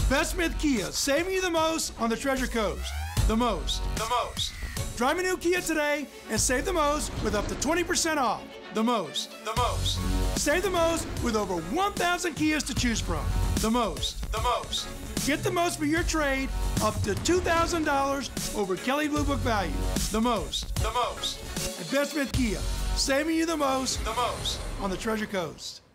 Best Smith Kia, saving you the most on the Treasure Coast. The most. Drive a new Kia today and save the most with up to 20% off. The most. Save the most with over 1,000 Kias to choose from. The most. Get the most for your trade, up to $2,000 over Kelley Blue Book Value. The most. At Best Smith Kia, saving you the most on the Treasure Coast.